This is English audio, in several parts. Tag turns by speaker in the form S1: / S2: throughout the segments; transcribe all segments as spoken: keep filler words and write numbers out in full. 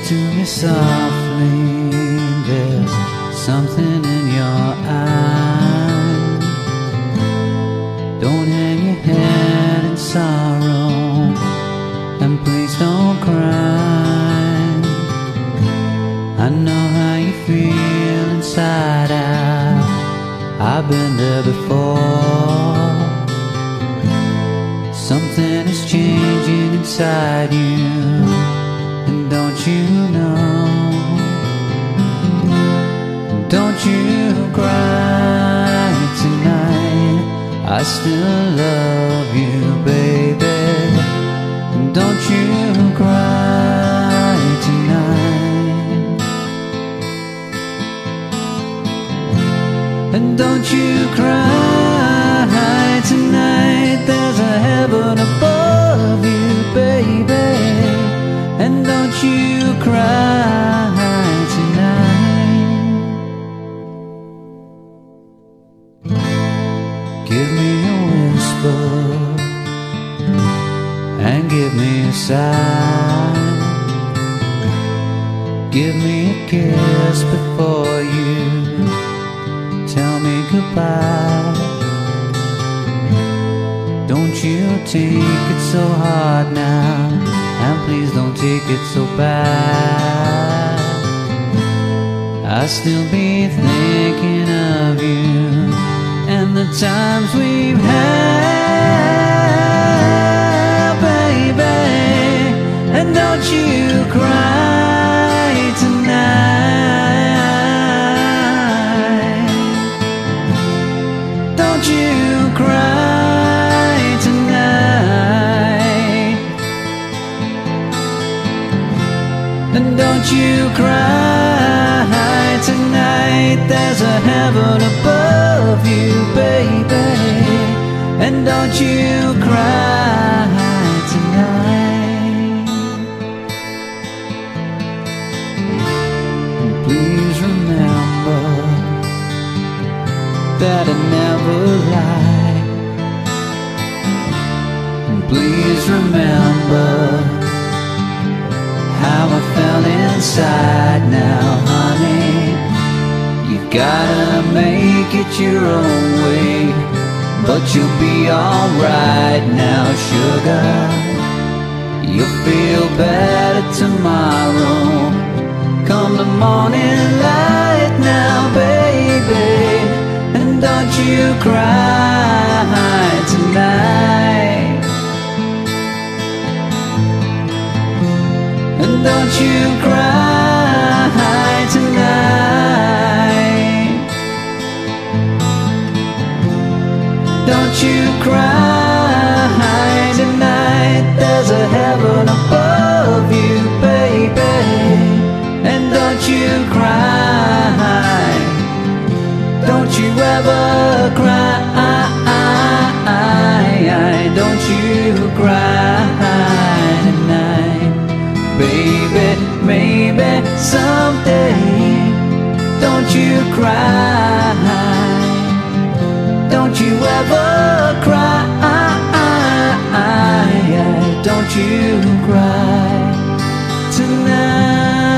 S1: to me softly, there's something in your eyes. Don't hang your head in sorrow, and please don't cry. I know how you feel inside out, I've been there before. Something is changing inside you, and don't you know? Don't you cry tonight, I still love you, baby. Don't you cry tonight. And don't you cry tonight, there's a heaven above you, baby. And don't you cry tonight. Give me a whisper and give me a sigh. Give me a kiss before you tell me goodbye. Don't you take it so hard now, and please don't take it so bad. I'll still be thinking of you and the times we've had, baby. And don't you cry tonight. Don't you cry tonight. And don't you cry tonight, there's a heaven above you, baby. And don't you cry tonight. And please remember that I never lie. And please remember how I felt inside now, honey. You gotta make it your own way, but you'll be alright now, sugar. You'll feel better tomorrow, come the morning light now, baby. And don't you cry tonight. And don't you cry tonight. Don't you cry tonight, there's a heaven above you, baby. And don't you cry, don't you ever cry. Don't you cry tonight, baby. Maybe someday, don't you cry. Don't you ever cry. Don't you cry tonight.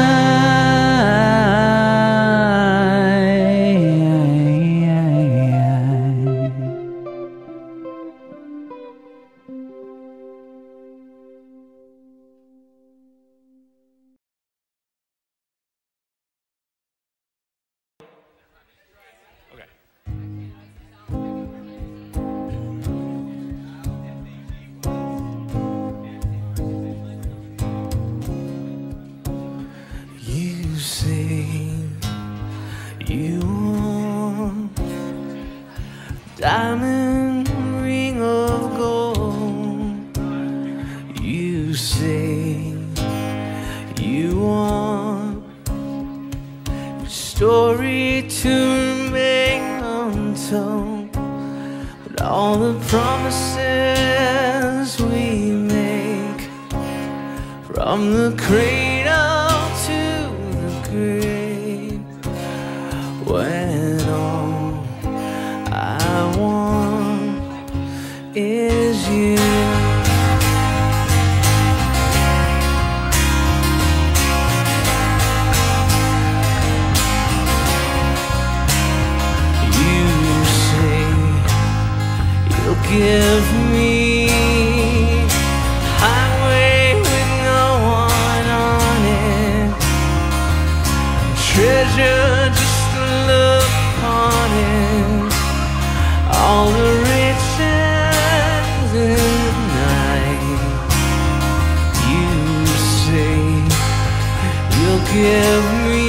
S2: Diamond ring of gold. You say you want your story to remain untold, but all the promises we make, from the cradle to the grave, when all I want is you. give me highway with no one on it, treasure just to look upon it, all the riches in the night. You say you'll give me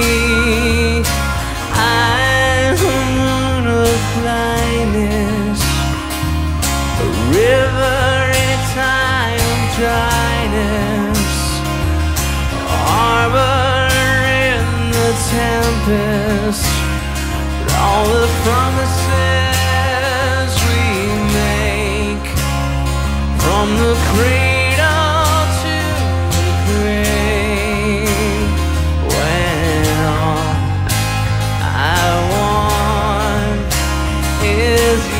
S2: eyes on the moon of blindness, a river in time of dryness, harbor in the tempest, all the promises we make from the cradle to the grave, when all I want is you.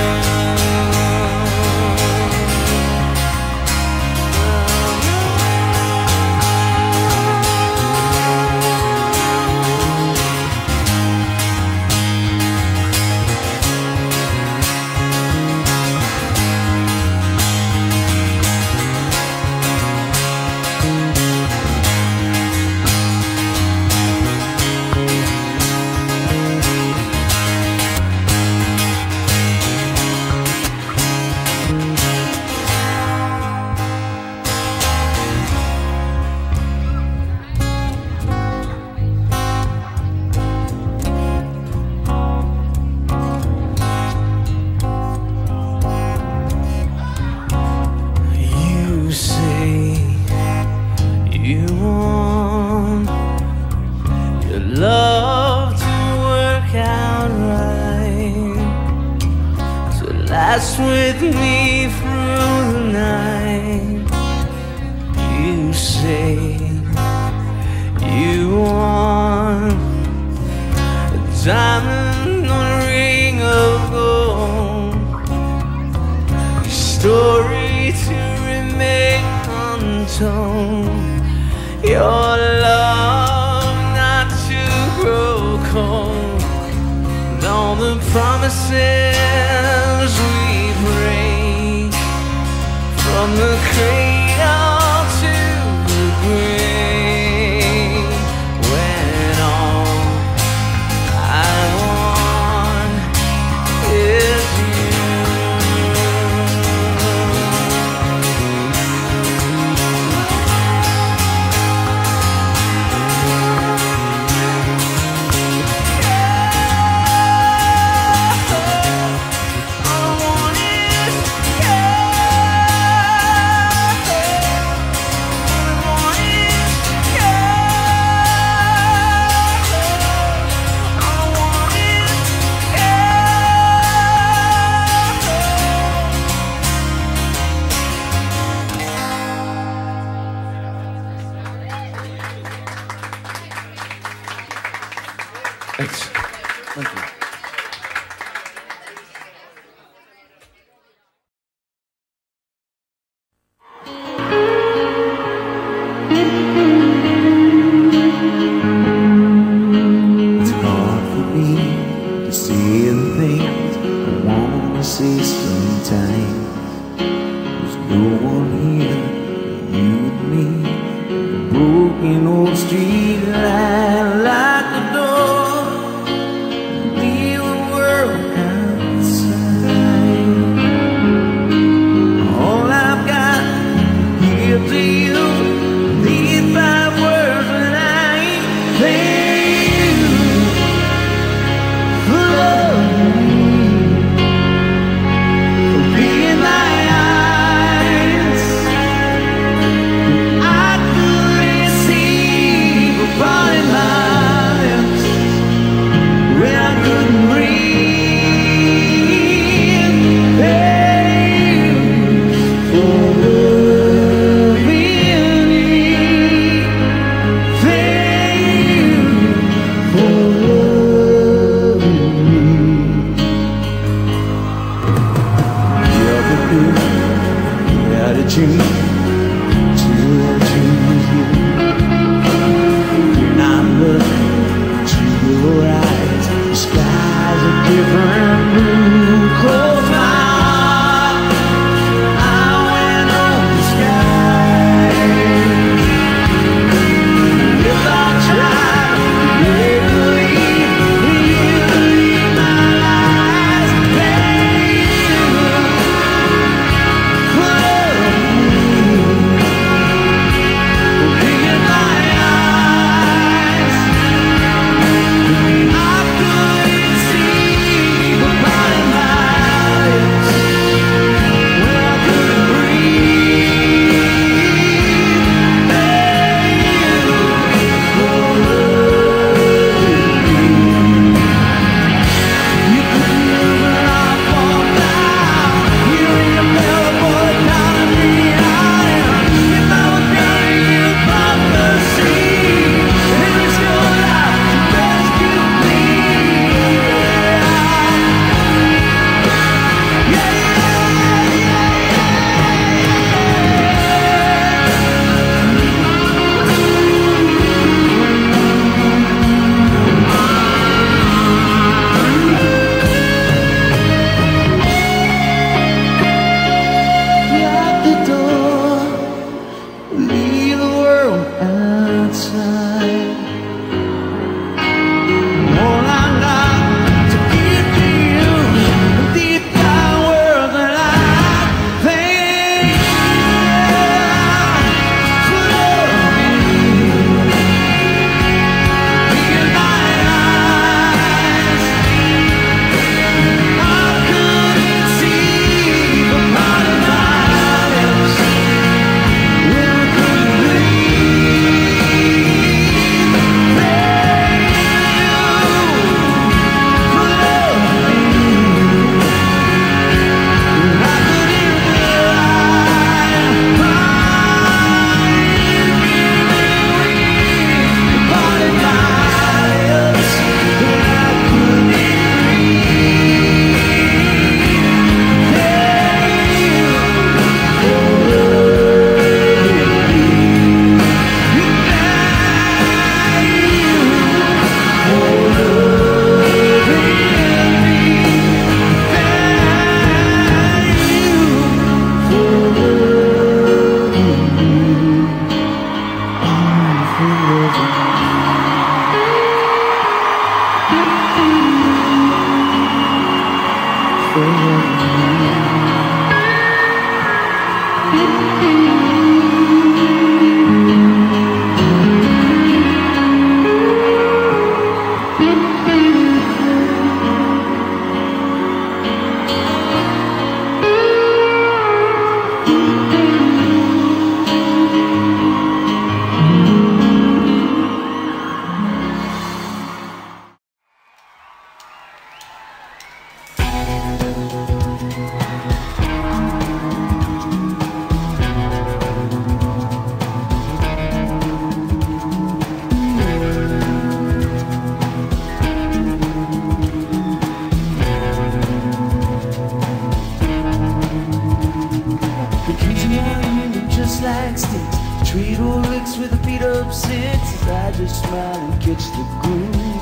S2: Love to work out right, to last with me through the night. You say you want a diamond on a ring of gold, a story to remain untold, your love not to grow cold, and all the promises we break from the cradle to the grave, when all I want is
S3: Thanks. Thank you.
S4: It's hard for me to see the things I want to see sometimes. There's no one here but you and me. The broken old street light like the door. Leave the world outside. All I've got to give to you, these five words that I ain't thank you for loving me, for being my eyes. I couldn't see for burning my lips when I couldn't breathe. Thanks for loving me. Thank you for loving me. You're the good, you're the change to choose you. I'm looking to your eyes. The sky's a different blue. Close my nightsticks, trade old licks with a beat up six. As I just smile and catch the groove.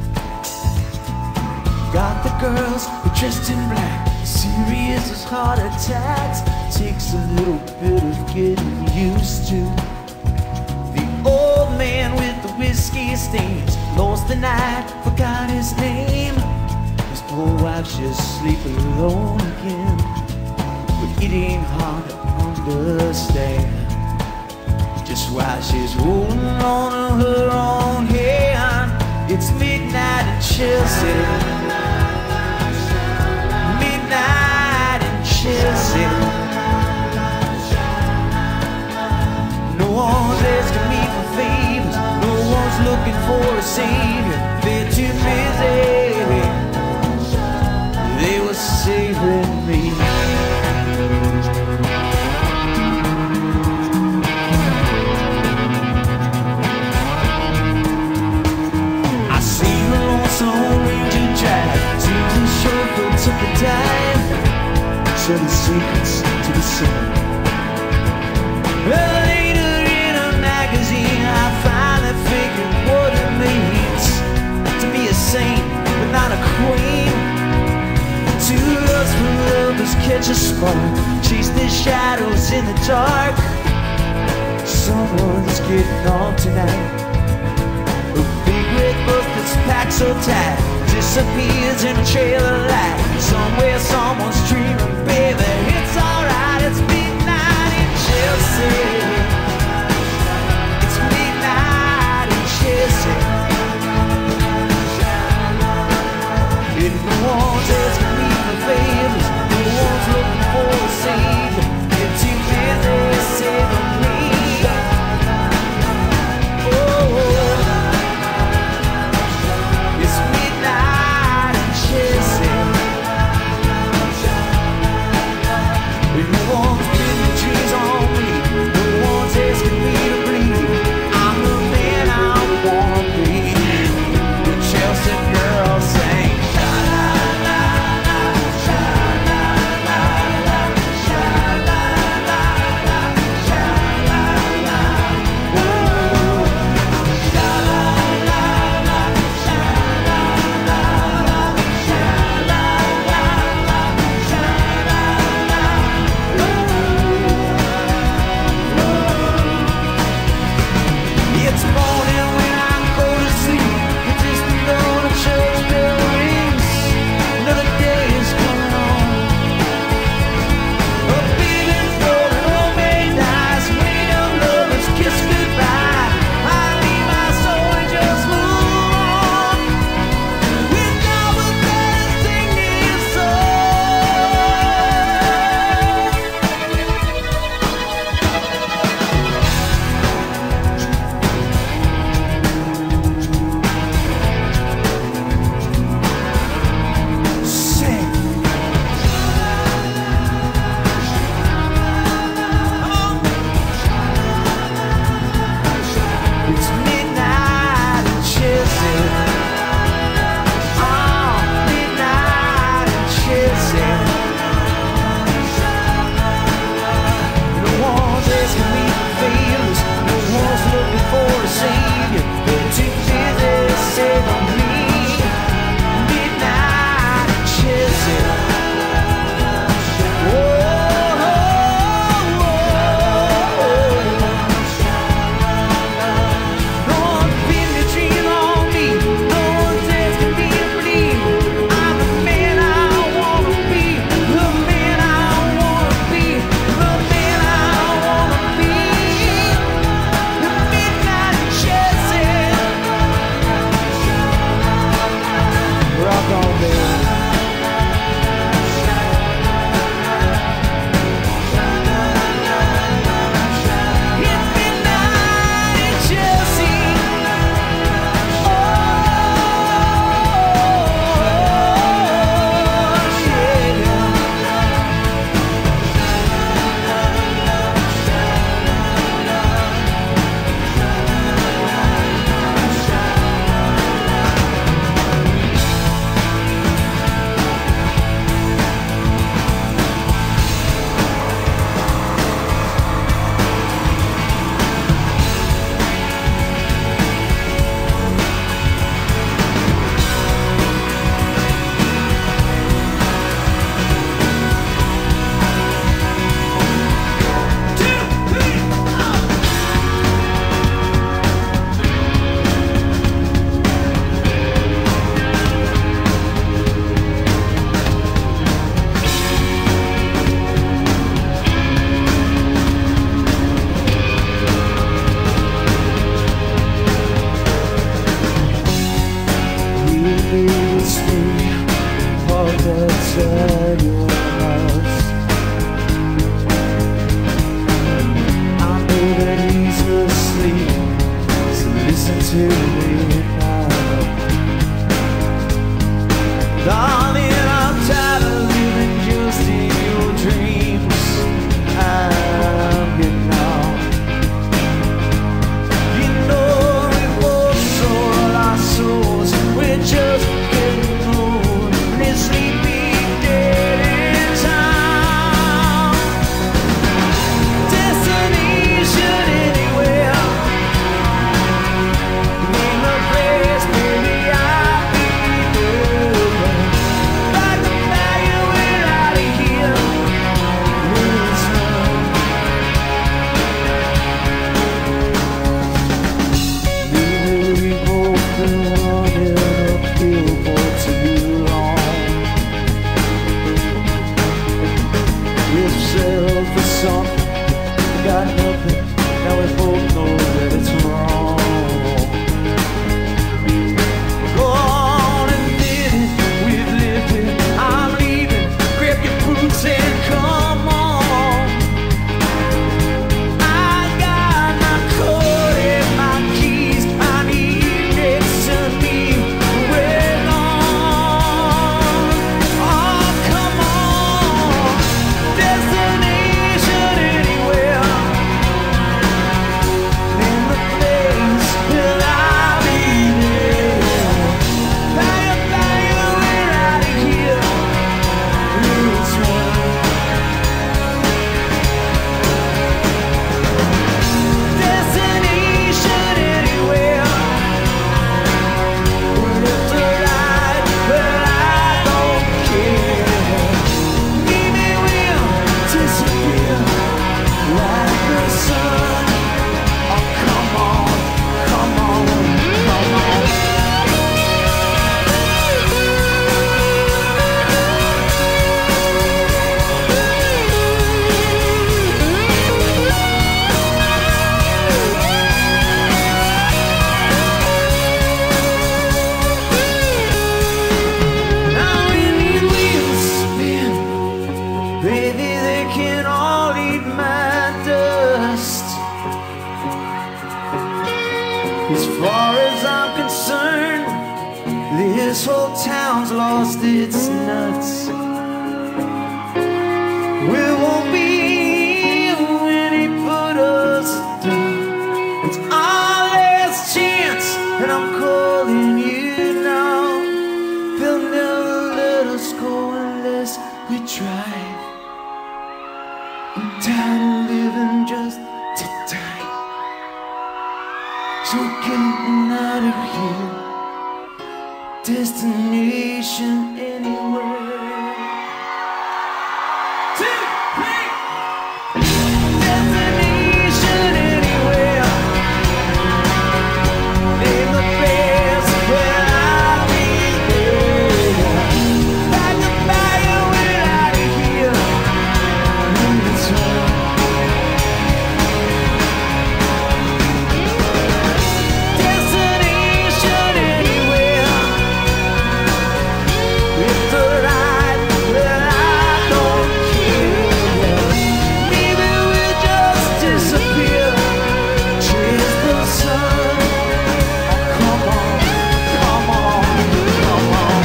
S4: Got the girls who dressed in black, serious as heart attacks. Takes a little bit of getting used to. The old man with the whiskey stains lost the night, forgot his name. His poor wife's just sleeping alone again. But it ain't hard to understand just why she's holding on to her own hand. It's midnight in Chelsea, midnight in Chelsea. No one's asking me for favors, no one's looking for a savior. They're too busy, they were saving me. I see the lonesome ranger drive, seems the chauffeur took the time, so the secrets to the sun. Well, later in a magazine I finally figured what it means to be a saint but not a queen. Two lustful lovers catch a spark, chase their shadows in the dark. Someone's getting on tonight. A big red bus that's packed so tight disappears in a trail of light. Somewhere someone's dreaming, baby, it's alright. It's midnight in Chelsea. It's midnight in Chelsea. And no one's asking me for favors, no one's looking for a savior. They're too busy saving me. Oh, it's midnight in Chelsea. something, we got nothing. Now we both know that it's wrong. Go on and live it, we've lived it. I'm leaving, grab your boots and come on. I got my coat and my keys, I need you next to me. We're gone. Oh, come on, destination anywhere. In the place that I'll be there. Bang, bang, we're out of here. This one. Destination anywhere. Left or right, but I don't care. Maybe we'll disappear like the sun. Oh, come on, come on, come on. Now when you wheels spin, baby, they can all eat my dust. As far as I'm concerned, this whole town's lost its nuts. We won't be here when he put us down. It's our last chance, and I'm calling you now. They'll never let us go unless we try. I'm tired of living just to die. So we're getting out of here. Destination anywhere. Two, three. Destination anywhere. In the place where I'll be there. Back to fire, we're out of here. In this one. Destination anywhere. If the right, well, I don't care. Maybe we'll just disappear. Chase the sun. Oh, come on, come on, come on.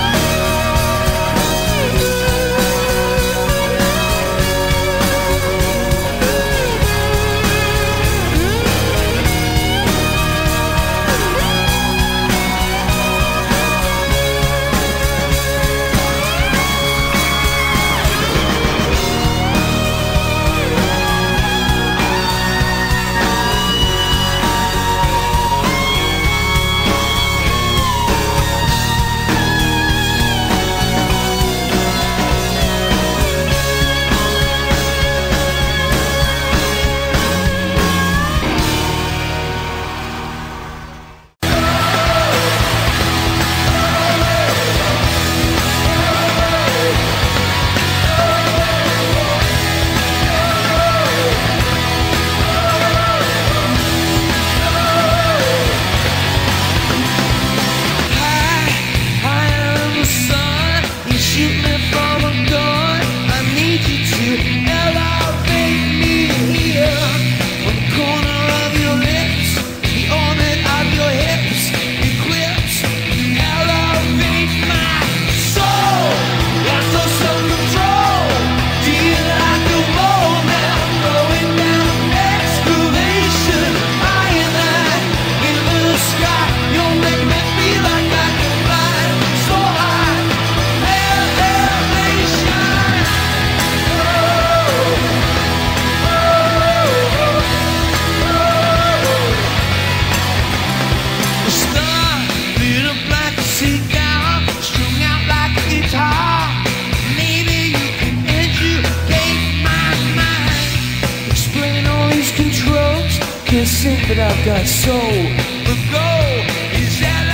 S4: Sing, but I've got soul. The goal is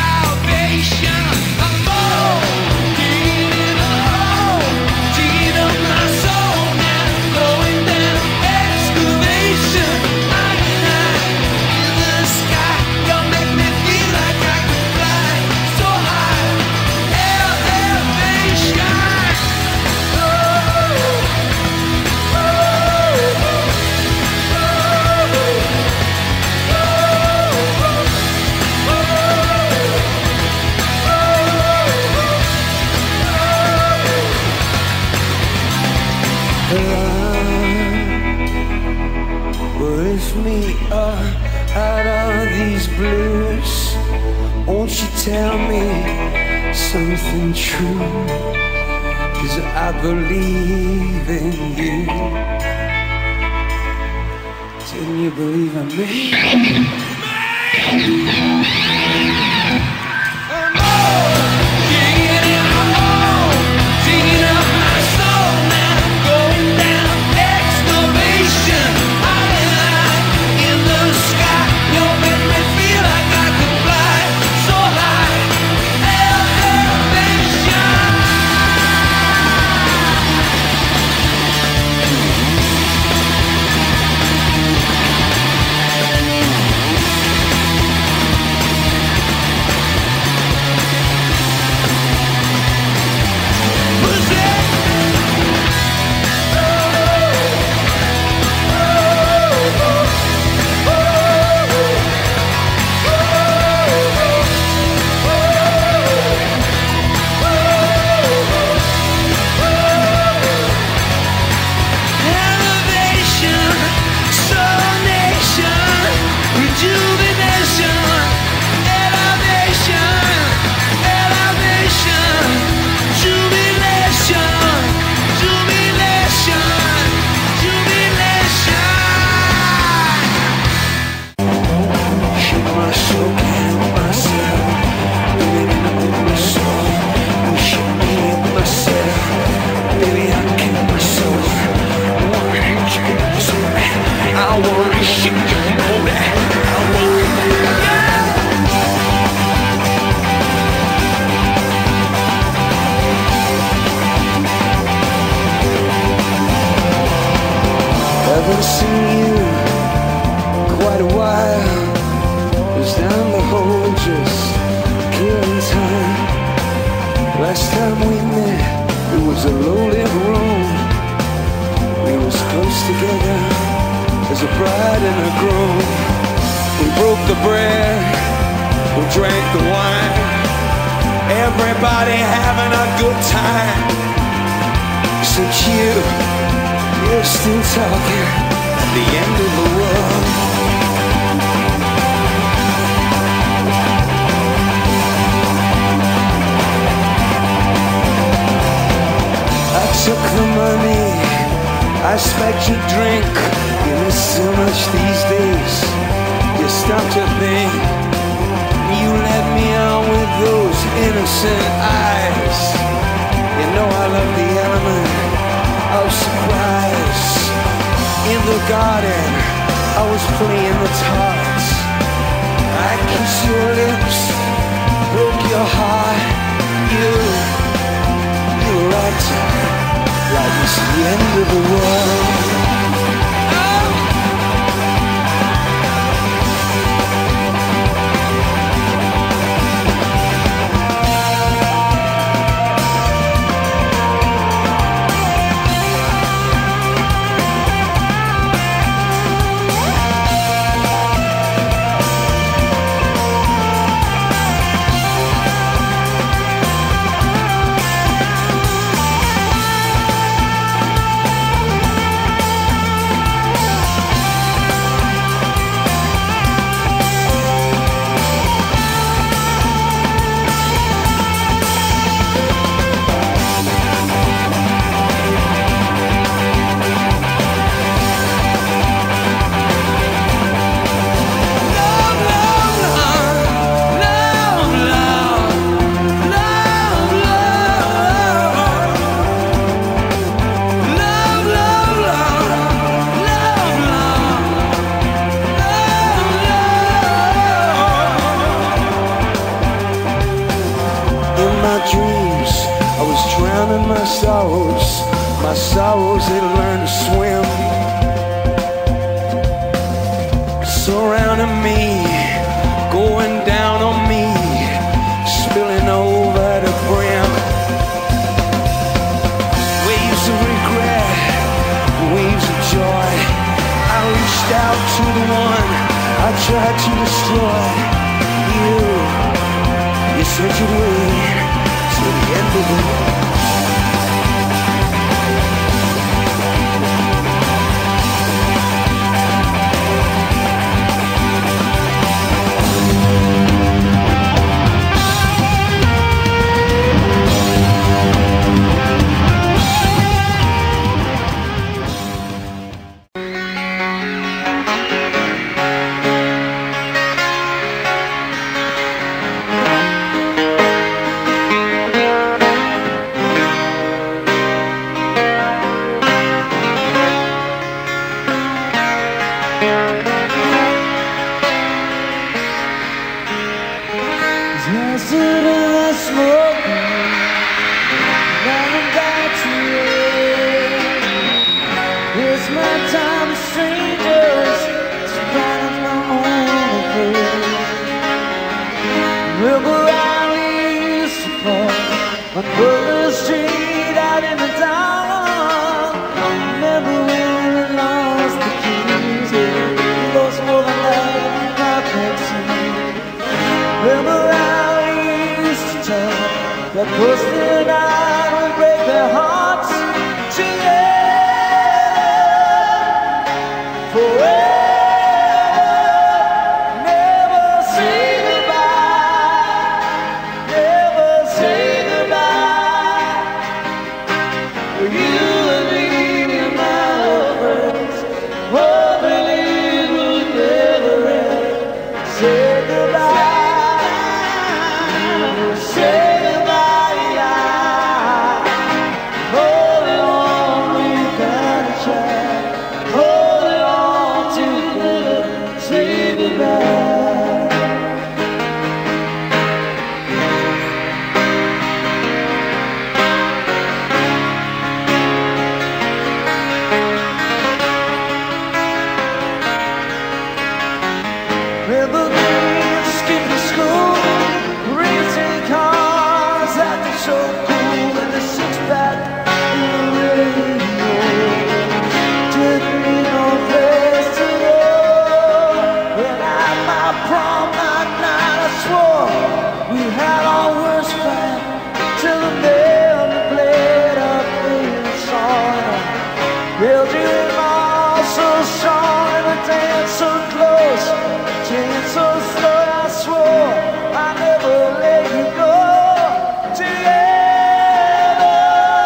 S4: elevation. I'm more digging in a hole, digging up my soul now, going down. Lift me up out of these blues. Won't you tell me something true? 'Cause I believe in you. Didn't you believe in me? Haven't seen you quite a while. Was down the hole just killing time. Last time we met, it was a low-lit room. We was close together as a bride and a groom. We broke the bread, we drank the wine. Everybody having a good time. Except you, you're still talking at the end of the world. I took the money, I spiked your drink. You miss so much these days, you stop to think. You let me out with those innocent eyes. You know I love the element of surprise. In the garden, I was playing the tarts. I kissed your lips, broke your heart. You, you were acting like it's the end of the world. My sorrows, my sorrows, they learn to swim. Surrounding me, going down on me, spilling over the brim. Waves of regret, waves of joy. I reached out to the one I tried to destroy. You, you said you'd wait till the end of the world.
S2: waste my time with strangers. Sometimes my own affair. Remember how we used to park on Butler Street out in the dark. Remember when we lost the keys, we lost more than that I could see. Remember how we used to talk, that busted night would break their hearts together forever. Remember me skipping school, racing cars at the show cool with the six-pack in the radio. Didn't need no place to go. When at my prom that night I swore we had our worst fight till the band played up in the song. Held you in my arms so strong and the dance so close. Changing so slow, I swore I'd never let you go. Together,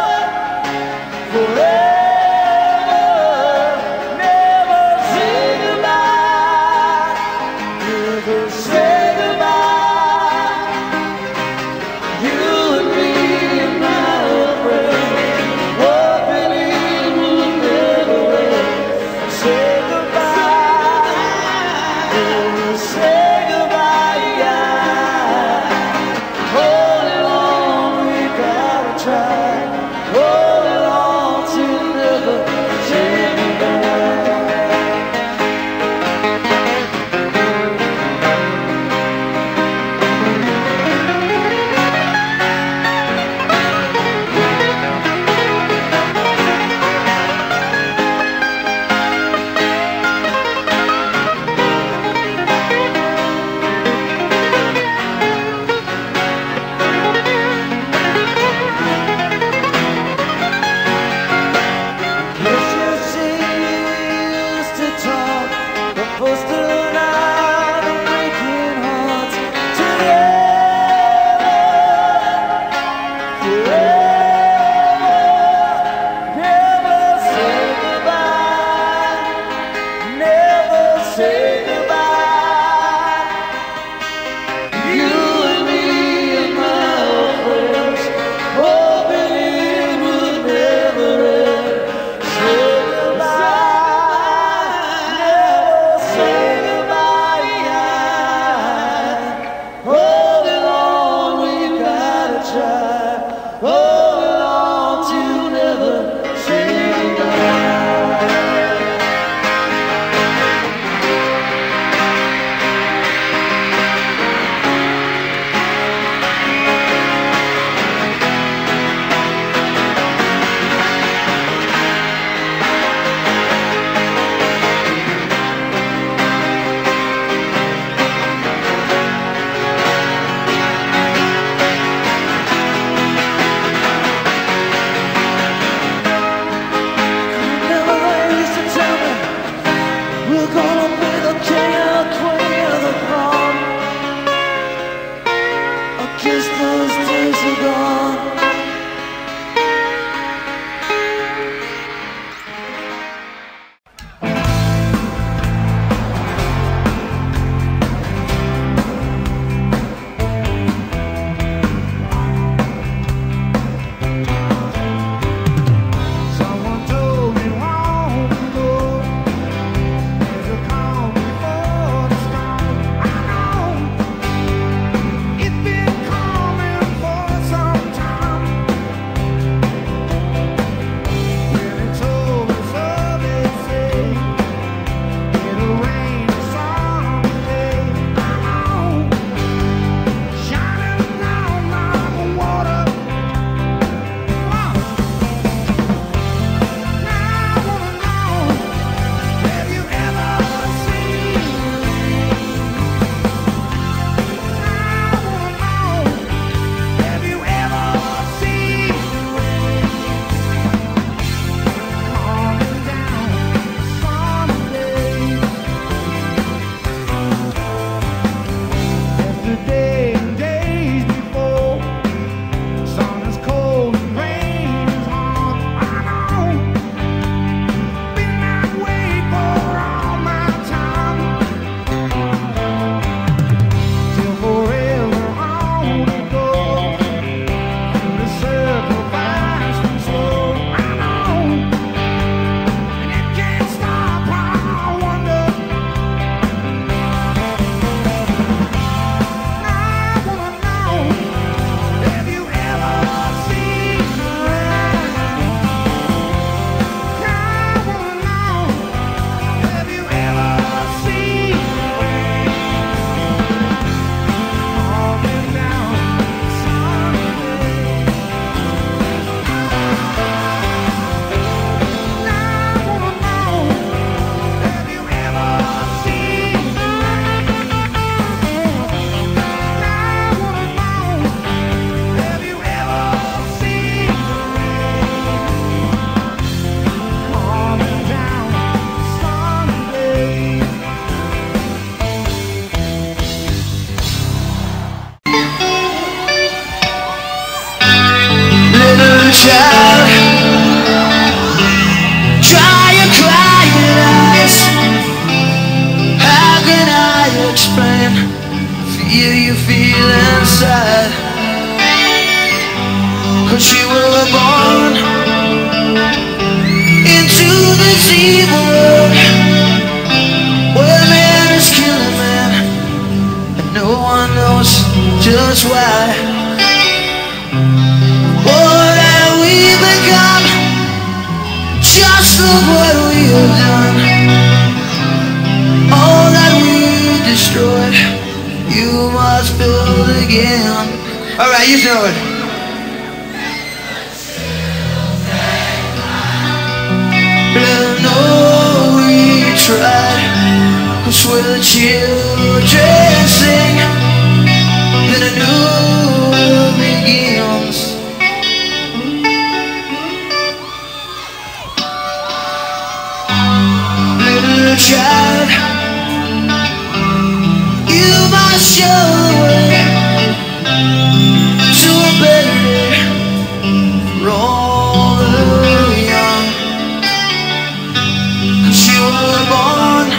S2: forever, never say goodbye, never say goodbye. You and me and my old friend, what believe we'll never say goodbye. you you feel inside. Cause you were born into this evil world where man is killing man, and no one knows just why. What have we become? Just look what we have done. All that we destroyed, you must build again. Alright, you know it. Let know we tried, cause when the children sing, then a new world begins. Little child, you must show the way to a better day for all the young. Cause you were born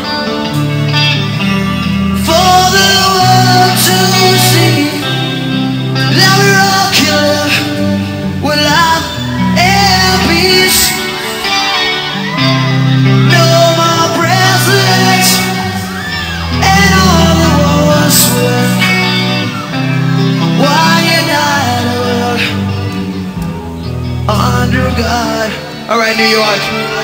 S2: for the world to see that we all can live with love and peace. No more presidents and all the wars won. One united world under God. Alright, New York.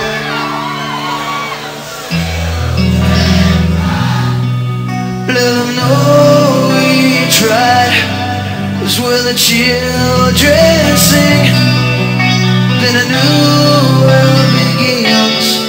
S2: Let them know we tried, cause when the children sing, then a new world begins.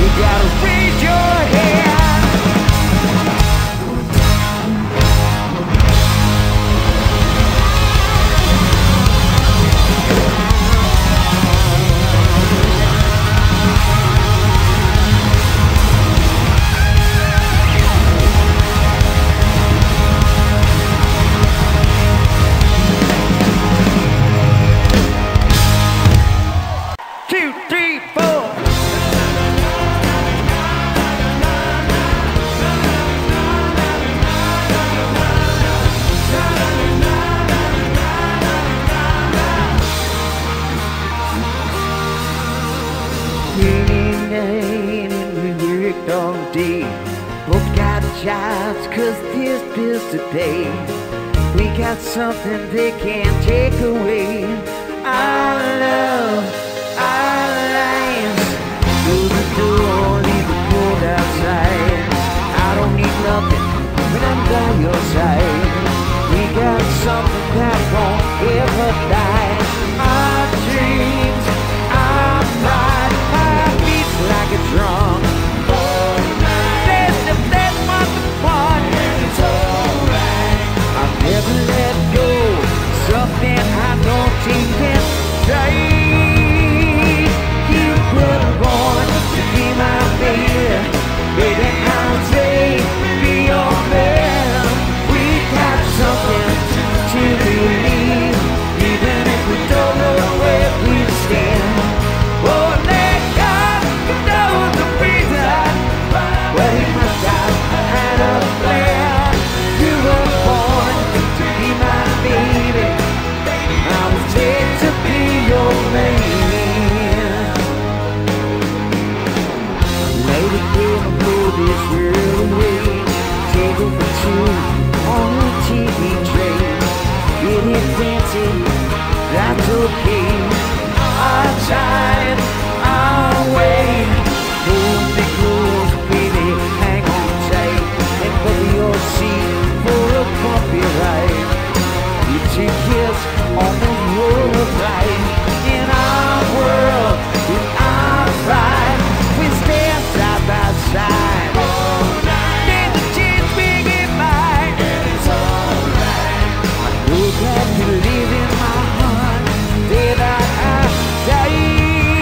S2: You gotta raise your hand. Two, three, four. Raining night and we worked all day. Both got jobs cause there's bills to pay. We got something they can't take away. Our love, our lives. Close the door, leave the cold outside. I don't need nothing when I'm by your side. We got something that won't ever die. Our dreams, our pride, our beats like a drum. There's the best month apart. It's alright. I'll never let go. Something I don't take it straight. You were born to be my baby. Baby, I'll say, be your man. We got something to believe, even if we don't know where we stand. Oh, let God know the reason. Well, he must have had a plan. You were born to be my baby. I was made to be your man. Lady, can't blow this world away. Table for two on the T V tray. Getting fancy, that's okay. Our time, our way. Hold me close, baby, hang on tight. And cover your seat for a bumpy ride. You take kiss on the road right. In our world, in our pride, we stand side by side. Let the chance we get by. It's alright. I know that you live in my heart. Day that I die.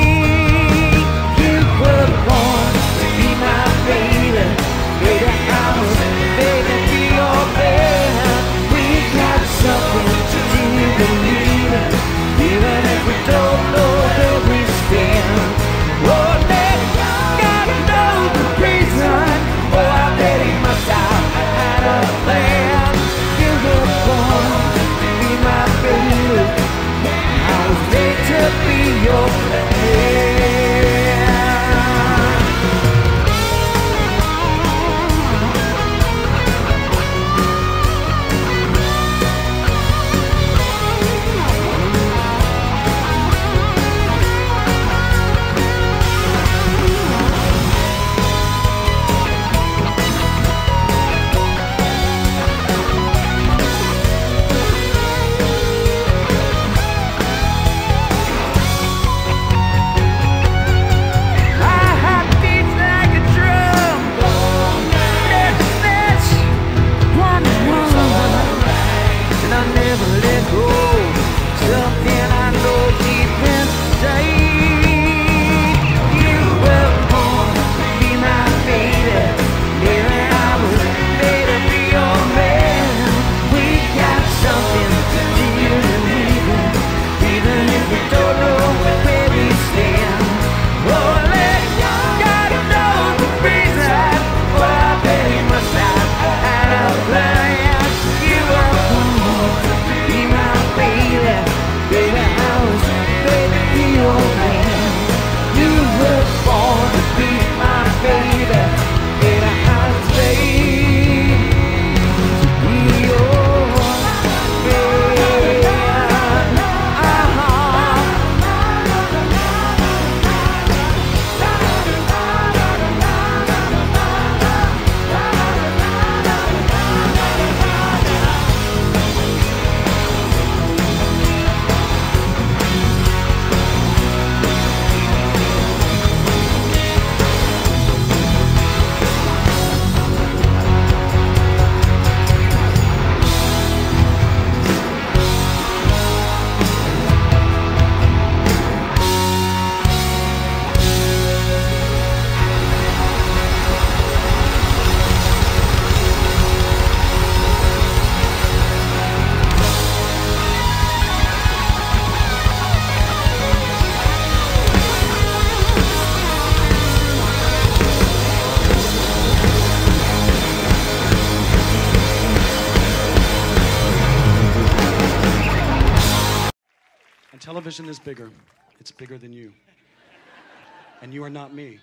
S5: television is bigger. It's bigger than you. And you are not me.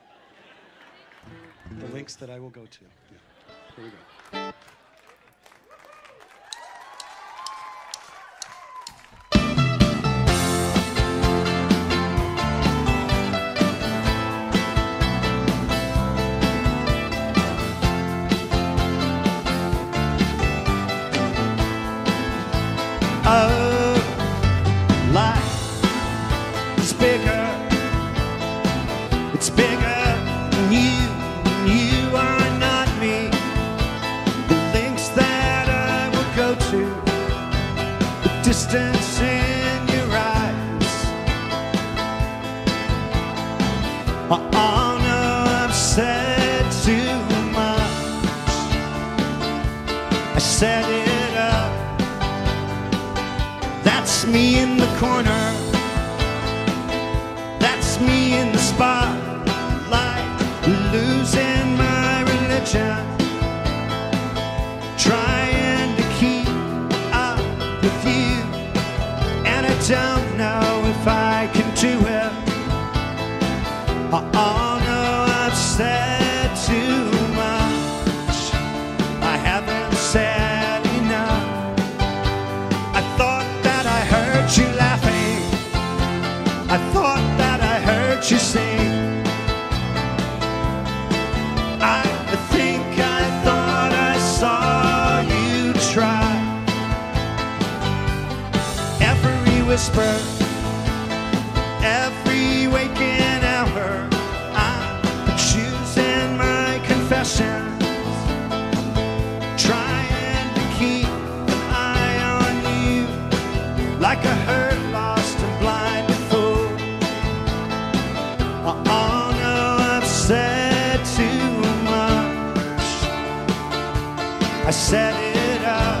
S5: The links that I will go to. Yeah. Here we go.
S2: Oh, life is bigger. It's bigger than you. You are not me. The links that I will go to, the distance in your eyes. Oh no, I've said too much. I set it up. That's me in the corner. That's me in the spotlight, losing my religion, trying to keep up with you, and I don't know if I can do it. Oh no, I've said too much. I haven't said enough. I thought that I heard you laughing. I thought that I heard you sing. I think I thought I saw you try. Every whisper, every waking hour, I'm choosing my confessions, trying to keep an eye on you, like a hurt, lost and blinded fool. Oh no, I've said too much. I set it up.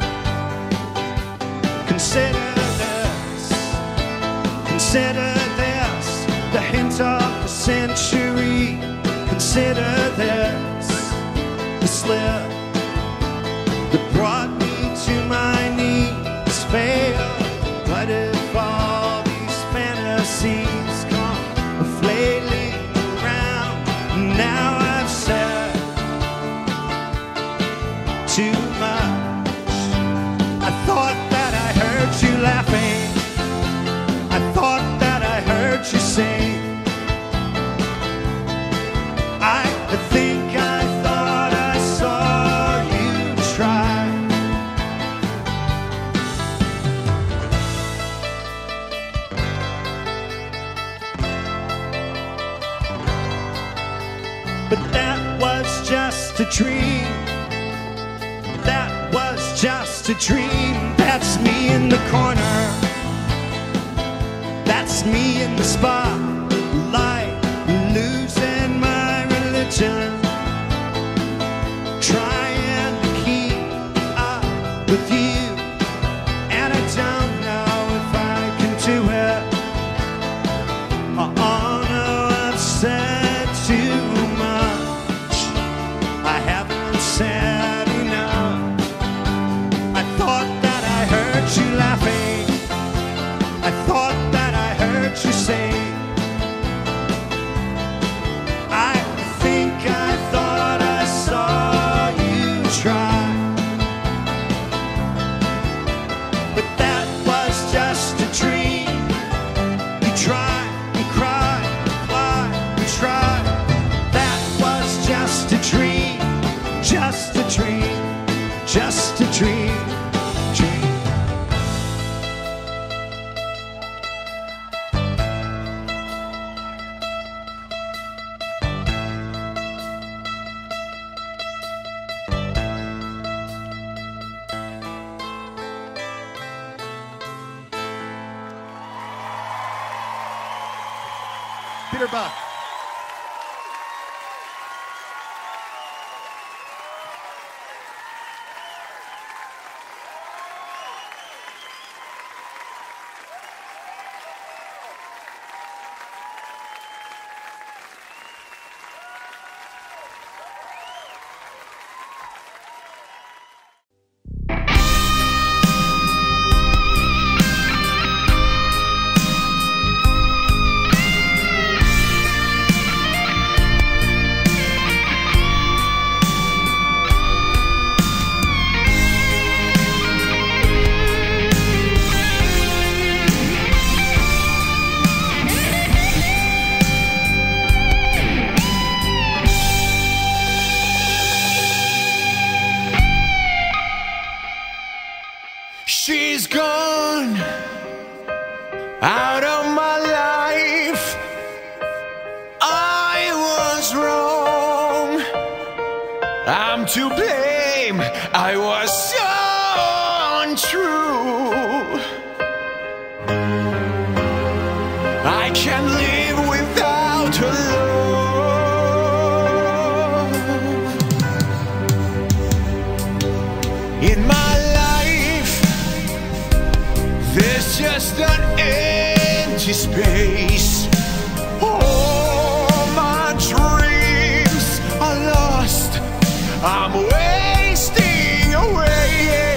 S2: Consider this, consider this, the hint of the century. Consider this, the slip that brought me to my knees failed. What if all these fantasies come flailing around? Now I've said too much. I thought that I heard you laughing. I thought that I heard you sing. I think I thought I saw you try. But that was just a dream. That was just a dream. That's me in the corner. That's me in the spotlight, losing my religion, trying to keep up with you, and I don't know if I can do it. Oh no, I've said too much. I haven't said enough. I thought that I heard you laughing. I thought that I heard you say. I think I thought I saw you try. But that was just a dream. You try and cry, fly and try. That was just a dream, just a dream, just a dream, dream.
S3: Peter Buck.
S4: She's gone out of my life. I was wrong, I'm to blame. I was so untrue. I can't live without her love. In my life, there's just an empty space. All my dreams are lost, I'm wasting away.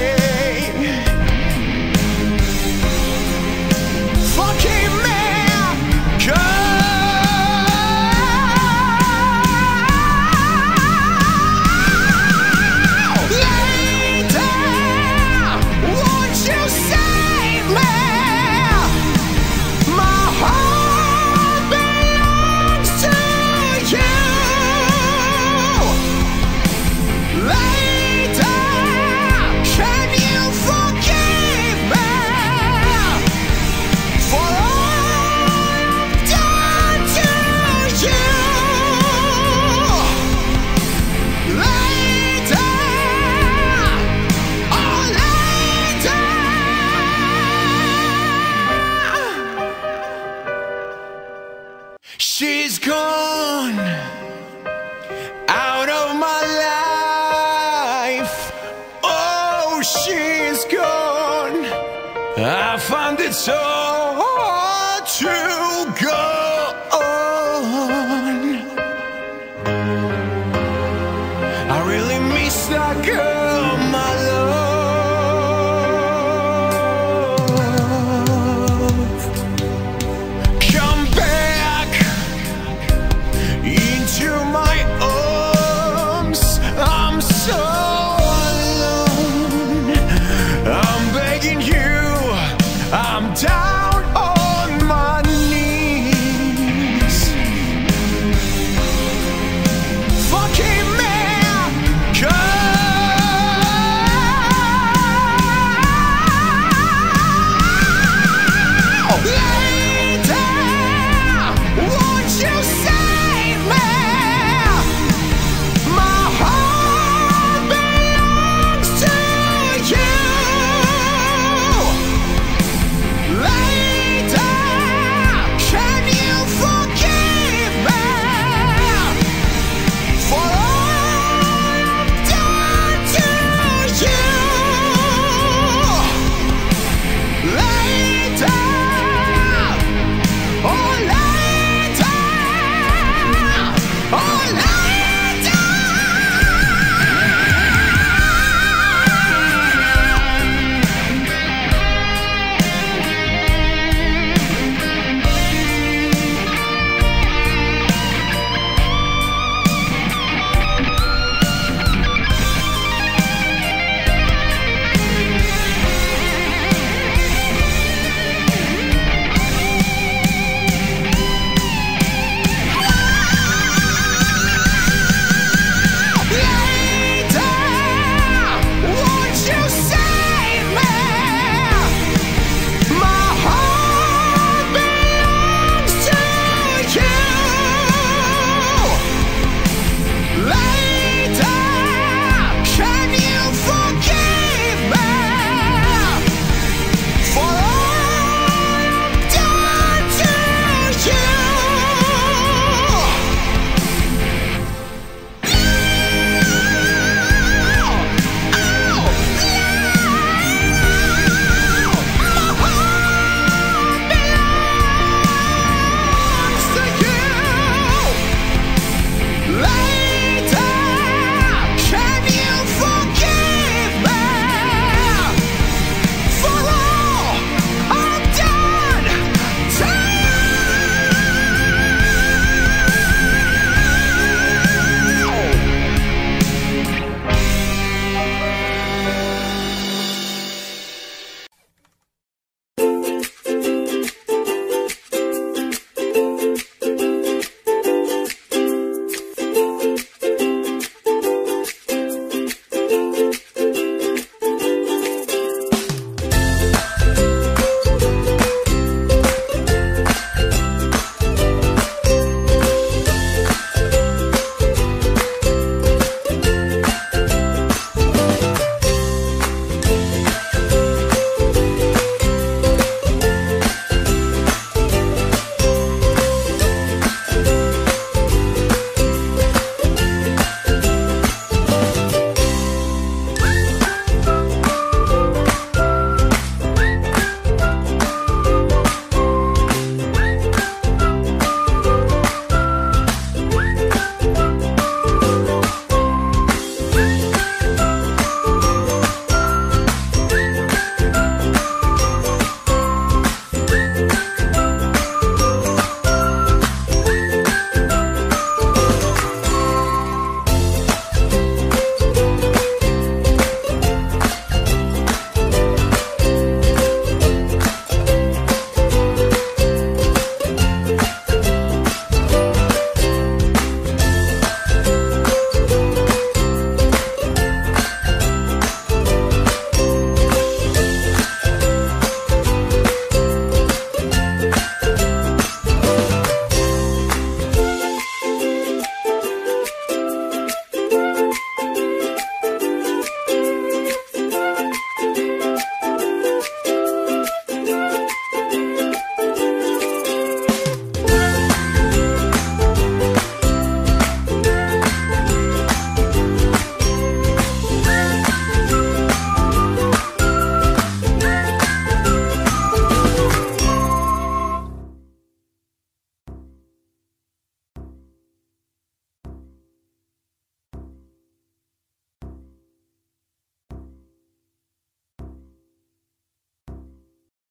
S4: Forgive me, 'cause later, won't you save me? My heart belongs to you. Later, can you forgive me for all I've done to you? Later, oh later. She's gone out of my life. Oh, she's gone. I found it so hard to go on. I really miss that girl.